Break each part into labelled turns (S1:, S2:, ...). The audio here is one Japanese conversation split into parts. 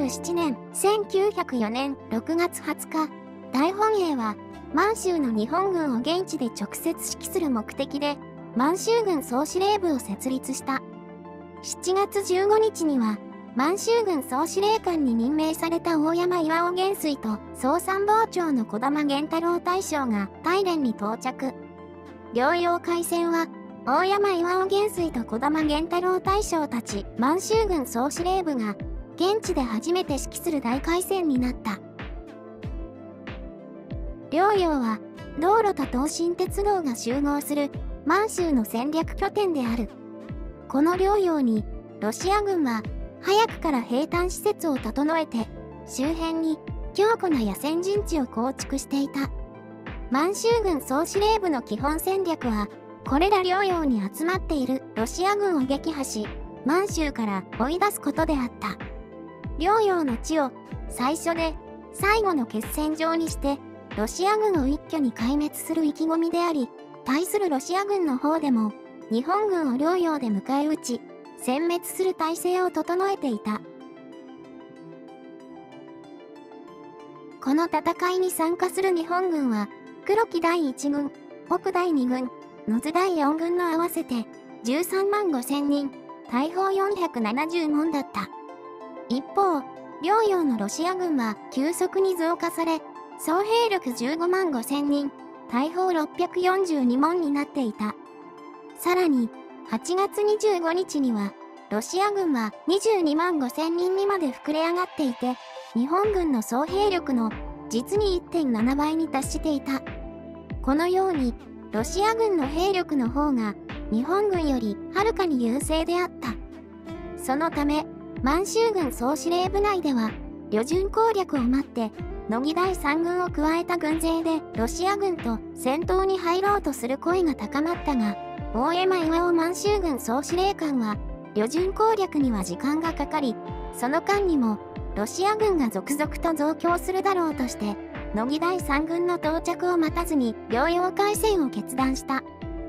S1: 27年、1904年6月20日、大本営は、満州の日本軍を現地で直接指揮する目的で、満州軍総司令部を設立した。7月15日には、満州軍総司令官に任命された大山巌元帥と総参謀長の児玉源太郎大将が大連に到着。両洋海戦は、大山巌元帥と児玉源太郎大将たち満州軍総司令部が、現地で初めて指揮する大海戦になった。両洋は、道路と東進鉄道が集合する満州の戦略拠点である。この両洋に、ロシア軍は、早くから兵站施設を整えて、周辺に強固な野戦陣地を構築していた。満州軍総司令部の基本戦略は、これら両洋に集まっているロシア軍を撃破し、満州から追い出すことであった。両洋の地を最初で最後の決戦場にして、ロシア軍を一挙に壊滅する意気込みであり、対するロシア軍の方でも、日本軍を両洋で迎え撃ち、殲滅する体制を整えていた。この戦いに参加する日本軍は、黒木第1軍、北第2軍、野津第4軍の合わせて13万5千人、大砲470門だった。一方、両洋のロシア軍は急速に増加され、総兵力15万5千人、大砲642門になっていた。さらに、8月25日には、ロシア軍は22万5千人にまで膨れ上がっていて、日本軍の総兵力の実に 1.7 倍に達していた。このように、ロシア軍の兵力の方が日本軍よりはるかに優勢であった。そのため、満州軍総司令部内では、旅順攻略を待って、乃木第3軍を加えた軍勢でロシア軍と戦闘に入ろうとする声が高まったが、大山巌満州軍総司令官は、旅順攻略には時間がかかり、その間にも、ロシア軍が続々と増強するだろうとして、乃木第3軍の到着を待たずに、両洋海戦を決断した。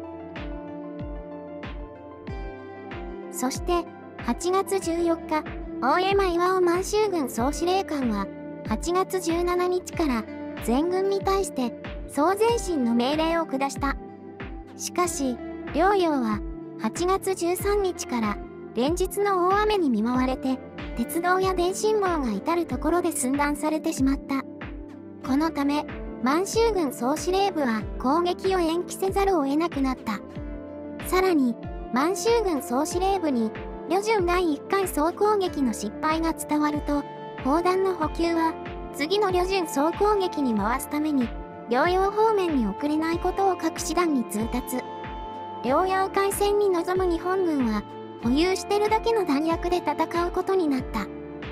S1: そして、8月14日、大山巌満州軍総司令官は、8月17日から全軍に対して総前進の命令を下した。しかし、両洋は8月13日から連日の大雨に見舞われて、鉄道や電信網が至るところで寸断されてしまった。このため、満州軍総司令部は攻撃を延期せざるを得なくなった。さらに、満州軍総司令部に、旅順第1回総攻撃の失敗が伝わると、砲弾の補給は、次の旅順総攻撃に回すために、両洋方面に送れないことを各師団に通達。両洋海戦に臨む日本軍は、保有してるだけの弾薬で戦うことになった。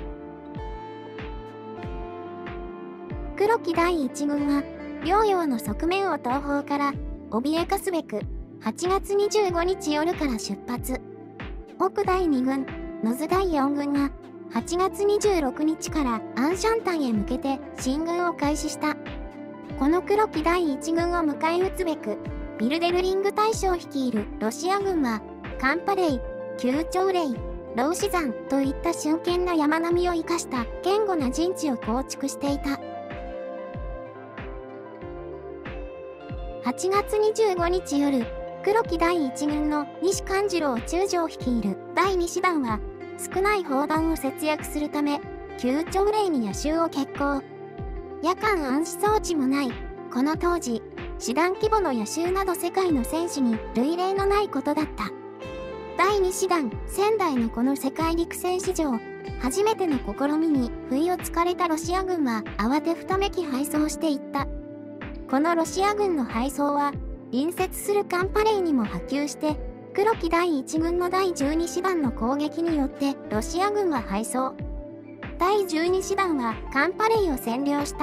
S1: 黒木第1軍は、両洋の側面を東方から脅かすべく、8月25日夜から出発。北第2軍、野津第4軍は、8月26日からアンシャンタンへ向けて進軍を開始した。この黒木第1軍を迎え撃つべく、ビルデルリング大将率いるロシア軍は、カンパレイ、旧長嶺、老子山といった峻健な山並みを生かした堅固な陣地を構築していた。8月25日夜、黒木第1軍の西勘次郎中将率いる第2師団は、少ない砲弾を節約するため、旧長嶺に夜襲を決行。夜間暗視装置もない、この当時、師団規模の夜襲など世界の戦士に類例のないことだった。第2師団仙台のこの世界陸戦史上、初めての試みに不意をつかれたロシア軍は慌てふためき敗走していった。このロシア軍の敗走は、隣接するカンパレイにも波及して、黒木第1軍の第12師団の攻撃によってロシア軍は敗走。第12師団はカンパレイを占領した。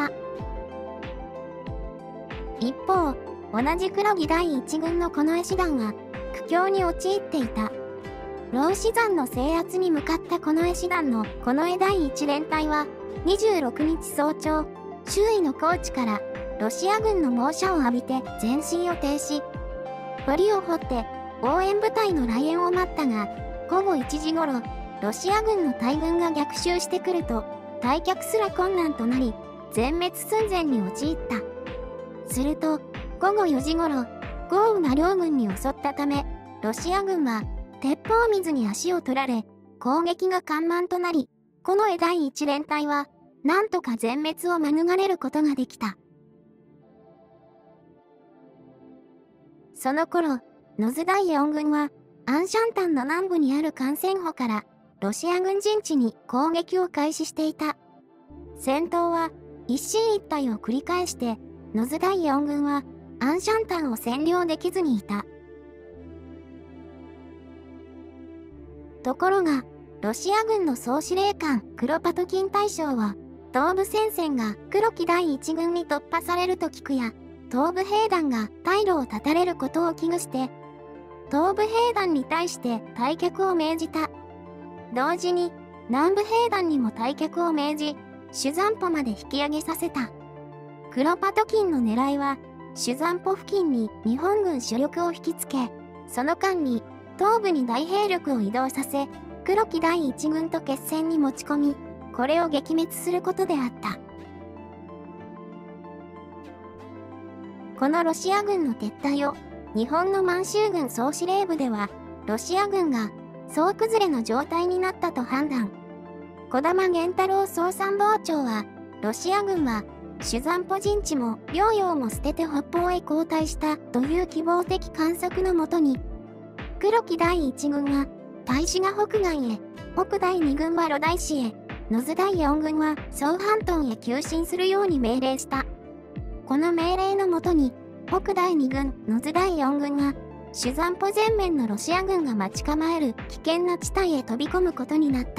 S1: 一方、同じ黒木第1軍の近衛師団は苦境に陥っていた。老子山の制圧に向かった近衛師団の近衛第1連隊は26日早朝、周囲の高地からロシア軍の猛射を浴びて前進を停止。堀を掘って応援部隊の来援を待ったが、午後1時頃、ロシア軍の大軍が逆襲してくると、 退却すら困難となり、全滅寸前に陥った。すると、午後4時頃、豪雨が両軍に襲ったため、ロシア軍は、鉄砲水に足を取られ、攻撃が緩慢となり、近衛第一連隊は、なんとか全滅を免れることができた。その頃、野津第四軍は、アンシャンタンの南部にある幹線堡から、ロシア軍陣地に攻撃を開始していた。戦闘は、一進一退を繰り返して、野津第四軍は、アンシャンタンを占領できずにいた。ところが、ロシア軍の総司令官クロパトキン大将は、東部戦線が黒木第一軍に突破されると聞くや、東部兵団が退路を断たれることを危惧して、東部兵団に対して退却を命じた。同時に、南部兵団にも退却を命じ、シュザンポまで引き上げさせた。クロパトキンの狙いは、シュザンポ付近に日本軍主力を引きつけ、その間に東部に大兵力を移動させ、黒木第一軍と決戦に持ち込み、これを撃滅することであった。このロシア軍の撤退を、日本の満州軍総司令部では、ロシア軍が総崩れの状態になったと判断。児玉源太郎総参謀長は、ロシア軍は、シュザンポ陣地も領洋も捨てて北方へ後退したという希望的観測のもとに、黒木第一軍は、大志賀北岸へ、北第二軍は露大市へ、野津第四軍は総半島へ急進するように命令した。この命令のもとに、北第二軍、野津第四軍は、シュザンポ前面のロシア軍が待ち構える危険な地帯へ飛び込むことになった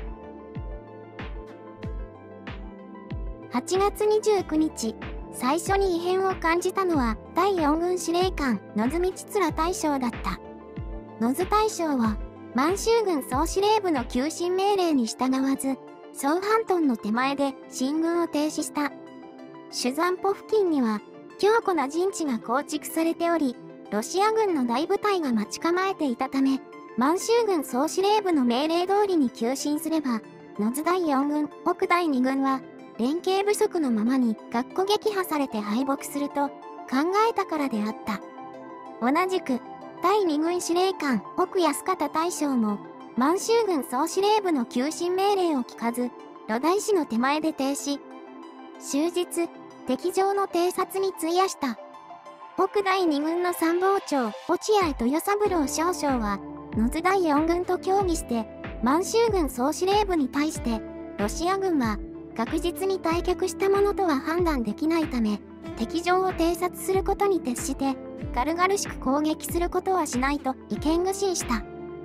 S1: 。8月29日、最初に異変を感じたのは、第四軍司令官、野津道連大将だった。野津大将は、満州軍総司令部の急進命令に従わず、総半島の手前で進軍を停止した。シュザンポ付近には、強固な陣地が構築されており、ロシア軍の大部隊が待ち構えていたため、満州軍総司令部の命令通りに急進すれば、野津第四軍、北第二軍は、連携不足のままに学校撃破されて敗北すると考えたからであった。同じく、第二軍司令官、奥安方大将も、満州軍総司令部の急進命令を聞かず、露大市の手前で停止。終日、敵上の偵察に費やした。北第二軍の参謀長、落合豊三郎少将は、野津第四軍と協議して、満州軍総司令部に対して、ロシア軍は、確実に退却したものとは判断できないため、敵上を偵察することに徹して、軽々しく攻撃することはしないと意見具申した。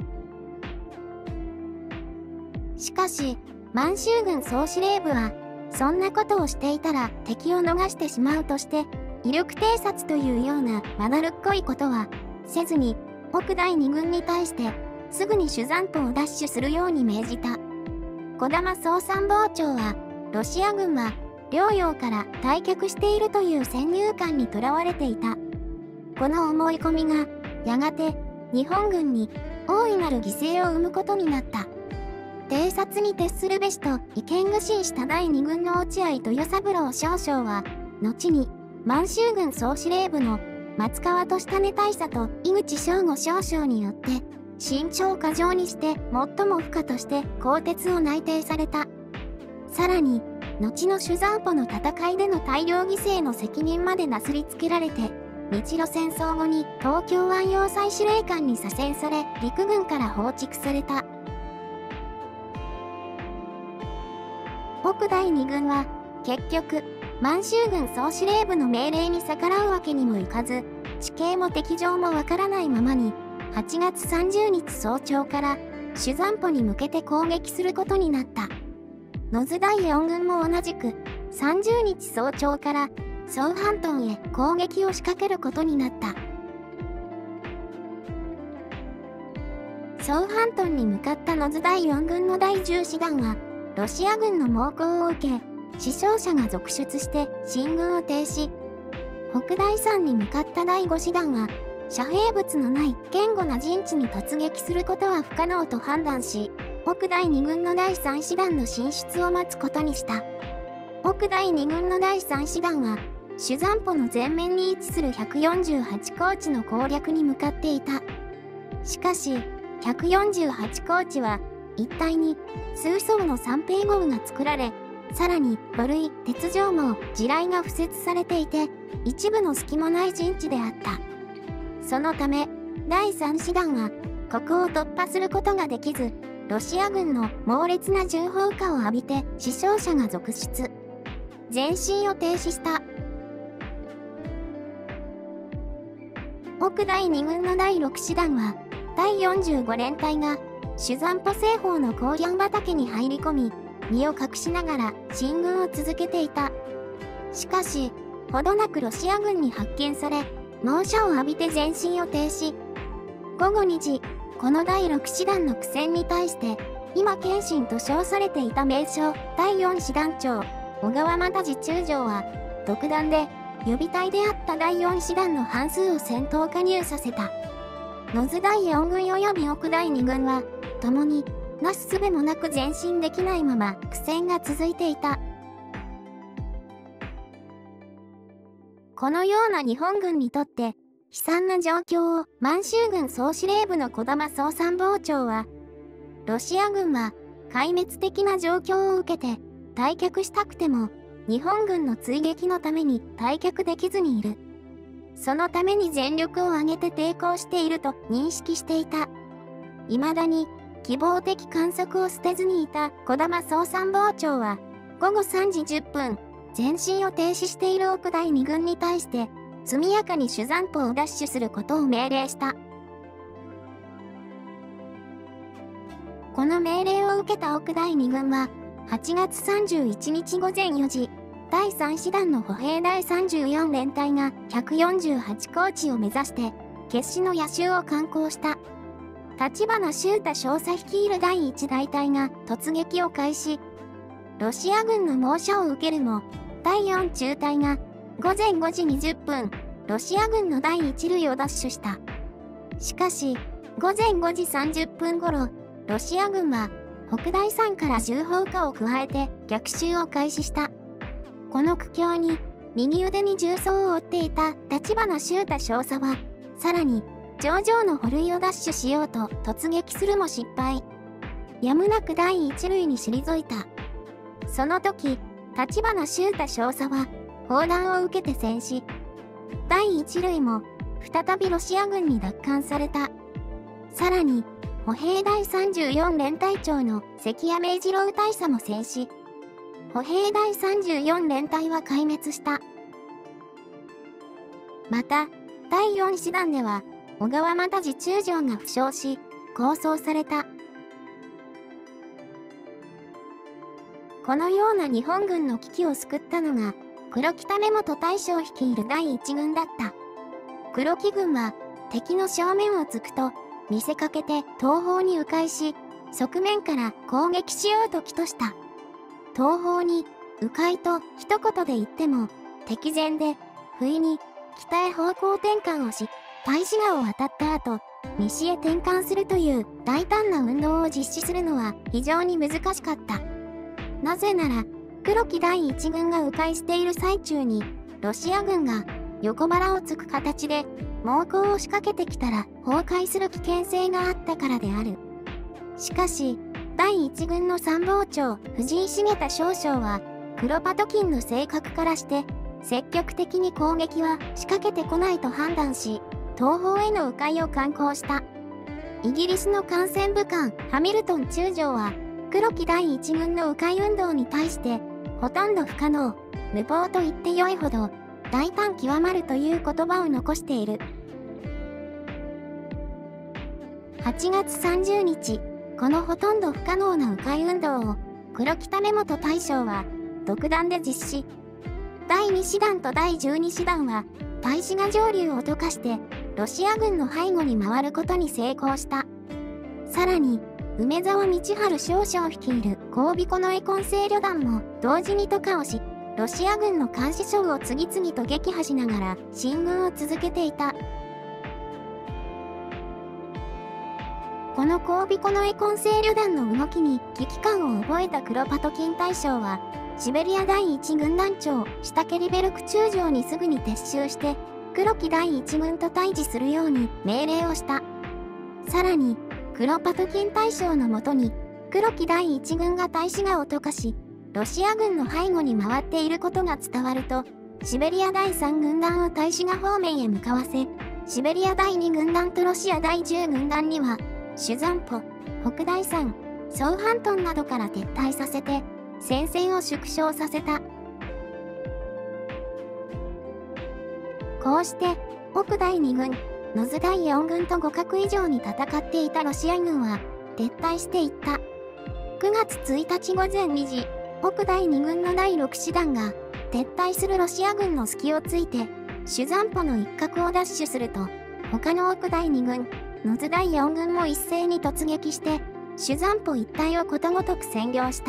S1: しかし、満州軍総司令部は、そんなことをしていたら敵を逃してしまうとして、威力偵察というようなまだるっこいことはせずに、北第二軍に対して、すぐにシュザンポを奪取するように命じた。児玉総参謀長は、ロシア軍は、領洋から退却しているという先入観にとらわれていた。この思い込みが、やがて、日本軍に大いなる犠牲を生むことになった。偵察に徹するべしと意見具申した第二軍の落合豊三郎少将は、後に、満州軍総司令部の松川利胤大佐と井口彰吾少将によって、慎重過剰にして最も不可として更迭を内定された。さらに、後のシュザンポの戦いでの大量犠牲の責任までなすりつけられて、日露戦争後に東京湾要塞司令官に左遷され、陸軍から放逐された。北第二軍は、結局、満州軍総司令部の命令に逆らうわけにもいかず、地形も敵情もわからないままに、8月30日早朝から、シュザンポに向けて攻撃することになった。野津第四軍も同じく、30日早朝から、総半島へ攻撃を仕掛けることになった。総半島に向かった野津第四軍の第10師団は、ロシア軍の猛攻を受け、死傷者が続出して進軍を停止。北第三に向かった第5師団は、遮蔽物のない堅固な陣地に突撃することは不可能と判断し、 奥第2軍の第3師団の進出を待つことにした。奥第2軍の第3師団は、主山舗の前面に位置する148高地の攻略に向かっていた。しかし、148高地は、一帯に数艘の三兵壕が作られ、さらに土塁、鉄条網、地雷が敷設されていて、一部の隙もない陣地であった。そのため、第3師団は、ここを突破することができず、ロシア軍の猛烈な銃砲火を浴びて死傷者が続出。前進を停止した。奥第2軍の第6師団は、第45連隊が、主山舗西方の高原畑に入り込み、身を隠しながら進軍を続けていた。しかし、ほどなくロシア軍に発見され、猛射を浴びて前進を停止。午後2時、この第6師団の苦戦に対して、今謙信と称されていた名将、第4師団長、小川又次中将は、独断で、予備隊であった第4師団の半数を戦闘加入させた。野津第4軍及び奥第2軍は、共に、なすすべもなく前進できないまま苦戦が続いていた。このような日本軍にとって、悲惨な状況を満州軍総司令部の児玉総参謀長は、ロシア軍は壊滅的な状況を受けて退却したくても日本軍の追撃のために退却できずにいる。そのために全力を挙げて抵抗していると認識していた。未だに希望的観測を捨てずにいた児玉総参謀長は午後3時10分、前進を停止している奥第2軍に対して速やかに主山舗を奪取することを命令した。この命令を受けた奥第2軍は、8月31日午前4時、第3師団の歩兵第34連隊が148高地を目指して、決死の夜襲を敢行した。立花秀太少佐率いる第1大隊が突撃を開始。ロシア軍の猛射を受けるも、第4中隊が午前5時20分、ロシア軍の第1塁を奪取した。しかし、午前5時30分頃、ロシア軍は北第3から銃砲火を加えて逆襲を開始した。この苦境に、右腕に銃創を負っていた立花秀太少佐は、さらに、頂上の歩塁を奪取しようと突撃するも失敗。やむなく第1塁に退いた。その時、立花秀太少佐は、砲弾を受けて戦死。第1塁も、再びロシア軍に奪還された。さらに、歩兵第34連隊長の関谷明次郎大佐も戦死。歩兵第34連隊は壊滅した。また、第4師団では、小川又次中将が負傷し、抗争された。このような日本軍の危機を救ったのが、黒木為元大将率いる第1軍だった。黒木軍は、敵の正面を突くと、見せかけて東方に迂回し、側面から攻撃しようと企図した。東方に、迂回と一言で言っても、敵前で、不意に、北へ方向転換をし、太子川を渡った後、西へ転換するという大胆な運動を実施するのは非常に難しかった。なぜなら、黒木第1軍が迂回している最中に、ロシア軍が横腹を突く形で猛攻を仕掛けてきたら崩壊する危険性があったからである。しかし、第1軍の参謀長藤井重太少将は、クロパトキンの性格からして、積極的に攻撃は仕掛けてこないと判断し、東方への迂回を敢行した。イギリスの艦船武官ハミルトン中将は、黒木第1軍の迂回運動に対して、ほとんど不可能、無謀と言ってよいほど、大胆極まるという言葉を残している。8月30日、このほとんど不可能な迂回運動を、黒木為元大将は、独断で実施。第2師団と第12師団は、太子川上流を溶かして、ロシア軍の背後に回ることに成功した。さらに、梅沢道春少将率いる神戸近衛混成旅団も同時に渡河をし、ロシア軍の監視所を次々と撃破しながら進軍を続けていた。 この交尾近衛混成旅団の動きに危機感を覚えたクロパトキン大将は、シベリア第一軍団長シュタケリベルク中将にすぐに撤収して、黒木第一軍と対峙するように命令をした。さらに、クロパトキン大将のもとに、黒木第一軍が大使がを溶かし、ロシア軍の背後に回っていることが伝わると、シベリア第3軍団を大使が方面へ向かわせ、シベリア第2軍団とロシア第10軍団には、シュザンポ、北大山、ソウハントンなどから撤退させて、戦線を縮小させた。こうして、北第2軍、ノズ第4軍と互角以上に戦っていたロシア軍は、撤退していった。9月1日午前2時、北第2軍の第6師団が、撤退するロシア軍の隙をついて、シュザンポの一角を奪取すると、他の北第2軍、ノズ第4軍も一斉に突撃して、シュザンポ一帯をことごとく占領した。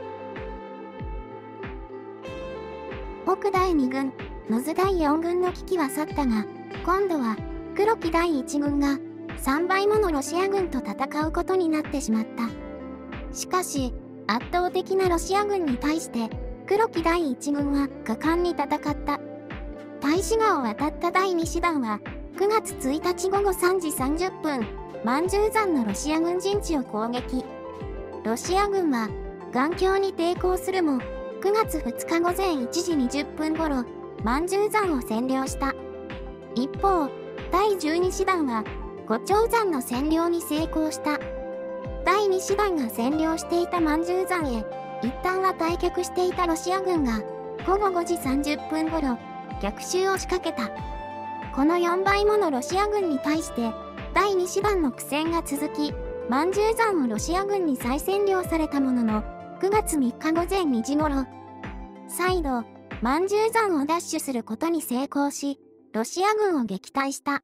S1: 北第2軍、ノズ第4軍の危機は去ったが、今度は黒木第1軍が3倍ものロシア軍と戦うことになってしまった。しかし、圧倒的なロシア軍に対して、黒木第1軍は果敢に戦った。大使川を渡った第2師団は、9月1日午後3時30分、満州山のロシア軍陣地を攻撃。ロシア軍は、頑強に抵抗するも、9月2日午前1時20分頃、満州山を占領した。一方、第12師団は、五丁山の占領に成功した。第2師団が占領していた満州山へ、一旦は退却していたロシア軍が、午後5時30分頃、逆襲を仕掛けた。この4倍ものロシア軍に対して、第2師団の苦戦が続き、満州山をロシア軍に再占領されたものの、9月3日午前2時頃、再度、満州山を奪取することに成功し、ロシア軍を撃退した。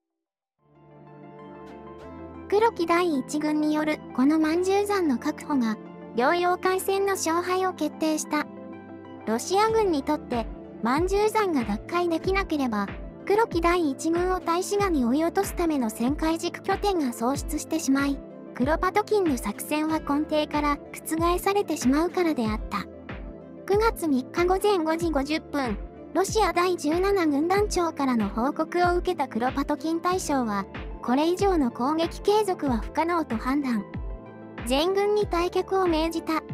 S1: 黒木第1軍によるこの満州山の確保が、両洋海戦の勝敗を決定した。ロシア軍にとって、満州山が奪回できなければ、黒木第1軍を大志賀に追い落とすための旋回軸拠点が喪失してしまい、クロパトキンの作戦は根底から覆されてしまうからであった。9月3日午前5時50分、ロシア第17軍団長からの報告を受けたクロパトキン大将は、これ以上の攻撃継続は不可能と判断。全軍に退却を命じた。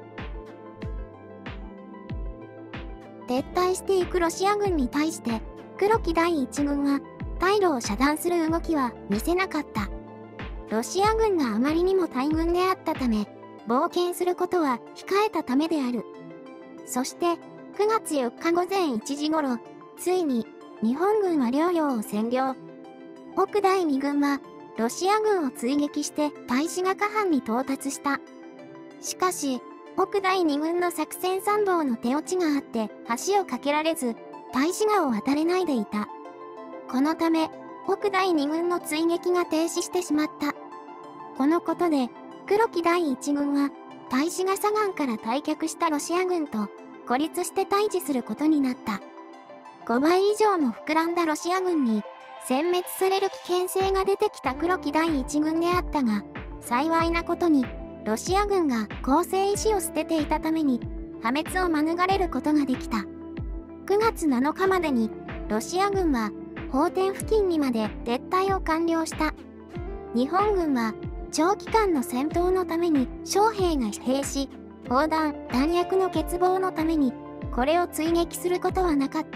S1: 撤退していくロシア軍に対して、黒木第1軍は、退路を遮断する動きは見せなかった。ロシア軍があまりにも大軍であったため、冒険することは控えたためである。そして、9月4日午前1時頃、ついに、日本軍は遼陽を占領。北第2軍は、ロシア軍を追撃して大志賀下藩に到達した。しかし、北第2軍の作戦参謀の手落ちがあって、橋を架けられず、大志賀を渡れないでいた。このため、北第2軍の追撃が停止してしまった。このことで、黒木第1軍は、大志賀左岸から退却したロシア軍と、孤立して対峙することになった。5倍以上も膨らんだロシア軍に、殲滅される危険性が出てきた黒木第1軍であったが、幸いなことに、ロシア軍が攻勢意志を捨てていたために、破滅を免れることができた。9月7日までに、ロシア軍は、奉天付近にまで撤退を完了した。日本軍は、長期間の戦闘のために将兵が疲弊し、砲弾、弾薬の欠乏のために、これを追撃することはなかった。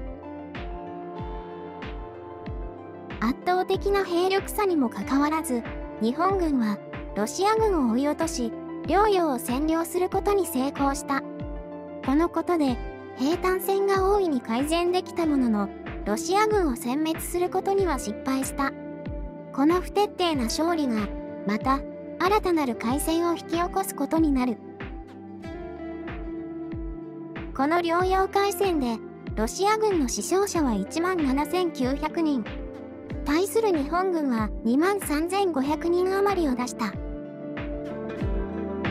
S1: 圧倒的な兵力差にもかかわらず、日本軍は、ロシア軍を追い落とし、遼陽を占領することに成功した。このことで、兵站戦が大いに改善できたものの、ロシア軍を殲滅することには失敗した。この不徹底な勝利が、また、新たなる海戦を引き起こすことになる。この遼陽海戦で、ロシア軍の死傷者は17,900人。対する日本軍は23,500人余りを出した。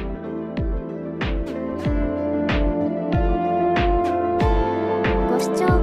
S1: ご視聴